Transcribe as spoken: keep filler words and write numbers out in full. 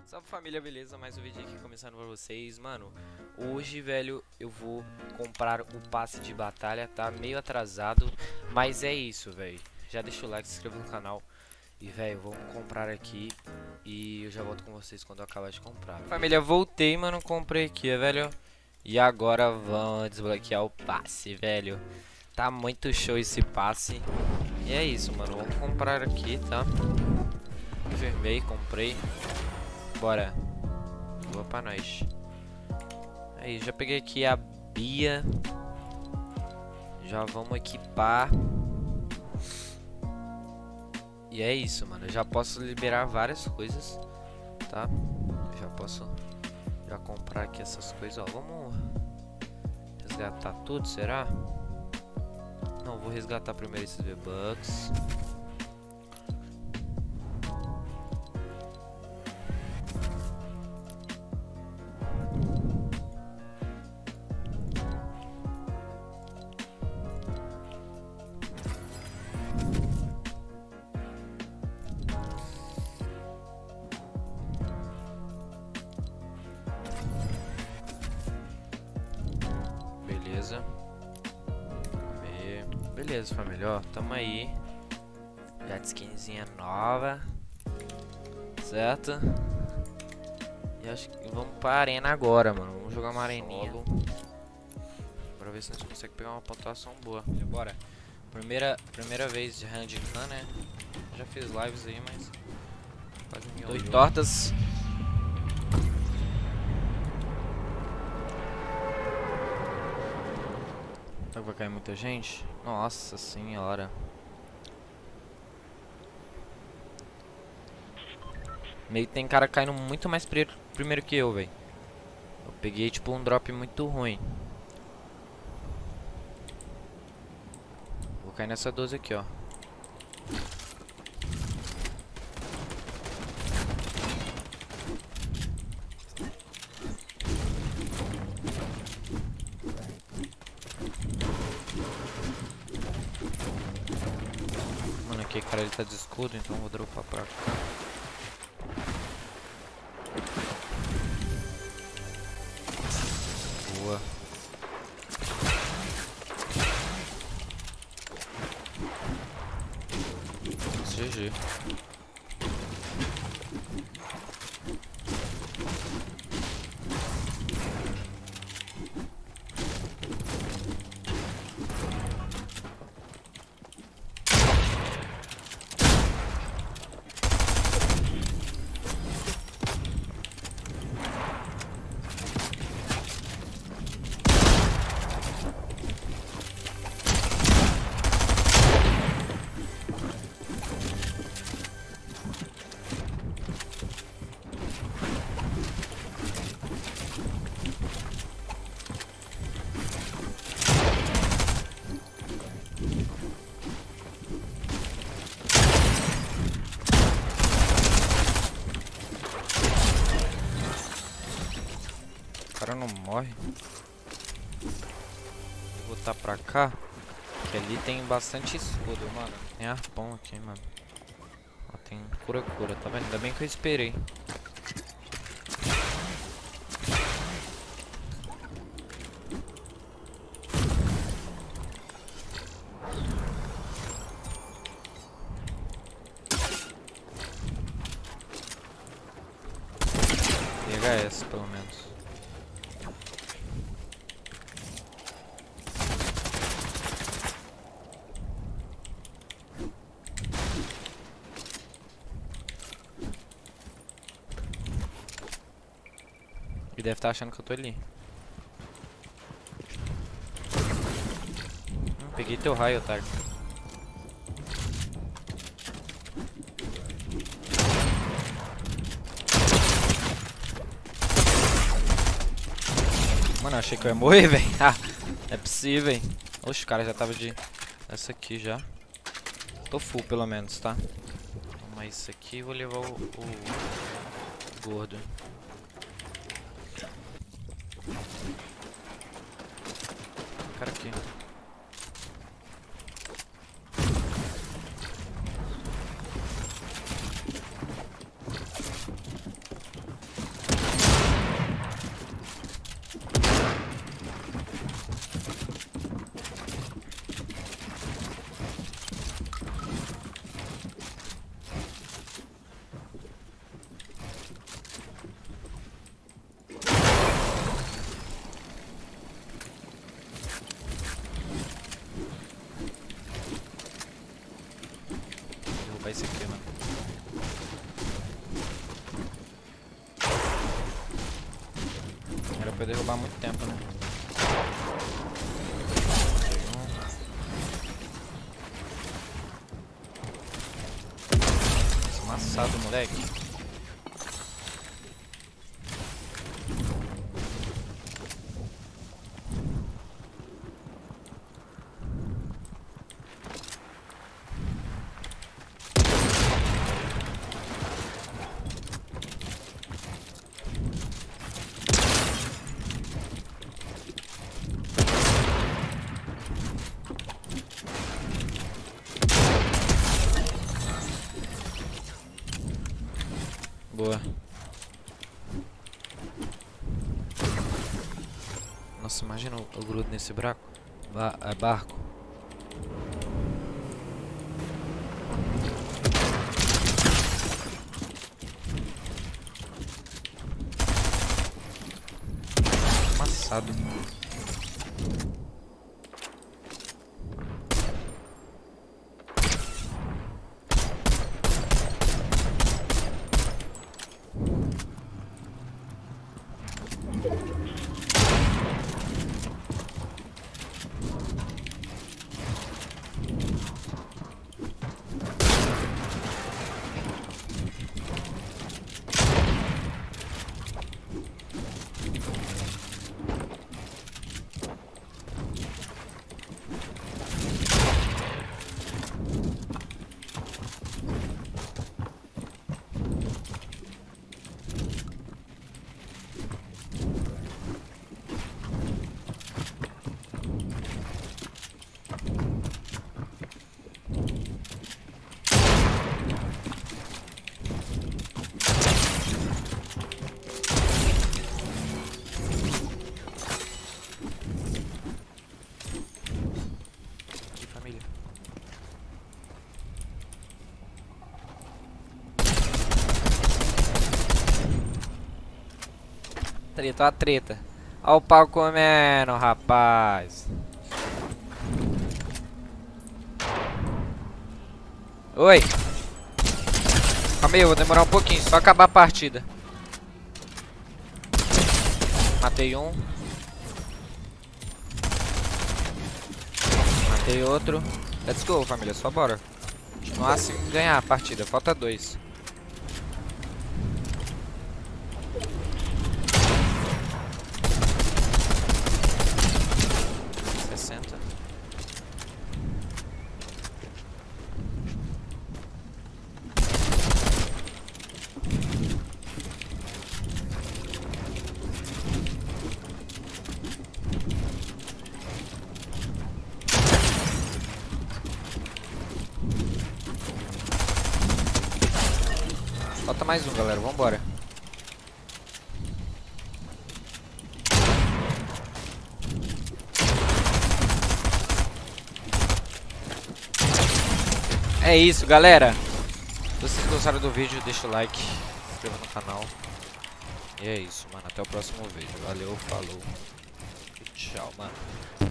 Salve família, beleza? Mais um vídeo aqui começando pra vocês. Mano, hoje, velho, eu vou comprar o passe de batalha. Tá meio atrasado, mas é isso, velho. Já deixa o like, se inscreva no canal. E, velho, vamos comprar aqui. E eu já volto com vocês quando eu acabar de comprar. Família, voltei, mano, comprei aqui, velho. E agora vamos desbloquear o passe, velho. Tá muito show esse passe. E é isso, mano, vamos comprar aqui, tá? Confirmei, comprei. Bora. Boa pra nós. Aí, já peguei aqui a Bia. Já vamos equipar. E é isso, mano. Eu já posso liberar várias coisas, tá? Eu já posso já comprar aqui essas coisas, ó. Vamos resgatar tudo, será? Não, vou resgatar primeiro esses V-Bucks. Beleza. Beleza, família, ó, tamo aí. Já de skinzinha nova. Certo? E acho que vamos pra arena agora, mano. Vamos jogar uma areninha. Pra ver se a gente consegue pegar uma pontuação boa. Bora. Primeira, primeira vez de handicam, né? Já fiz lives aí, mas quase me olhou. Dois tortas. Será que vai cair muita gente? Nossa senhora. Meio que tem cara caindo muito mais pri primeiro que eu, velho. Eu peguei tipo um drop muito ruim. Vou cair nessa doze aqui, ó. Mano, aqui, cara, ele tá de escudo, então eu vou dropar pra cá. Boa. G G. O cara não morre. Vou botar pra cá. Que ali tem bastante escudo, mano. Tem arpão aqui, mano. Ó, tem cura-cura, tá vendo? Ainda bem que eu esperei. H S pelo menos. E deve estar achando que eu tô ali. Hum, peguei teu raio, otário. Mano, achei que eu ia morrer, velho. Ah, é possível, hein. Oxe, o cara já tava de... Essa aqui já. Tô full, pelo menos, tá? Toma isso aqui e vou levar o, o gordo. Cara aqui. vai derrubar muito tempo, né? Amassado, moleque. Boa. Nossa, imagina o, o grudo nesse braco. Ba é barco. Amassado. Treta, ó a treta. Ó o pau comendo, rapaz. Oi. Calma aí, eu vou demorar um pouquinho, só acabar a partida. Matei um. Matei outro. Let's go, família, só bora. Continuar assim, ganhar a partida, falta dois. Falta mais um, galera. Vambora. É isso, galera. Se vocês gostaram do vídeo, deixa o like, se inscreva no canal. E é isso, mano. Até o próximo vídeo. Valeu, falou. E tchau, mano.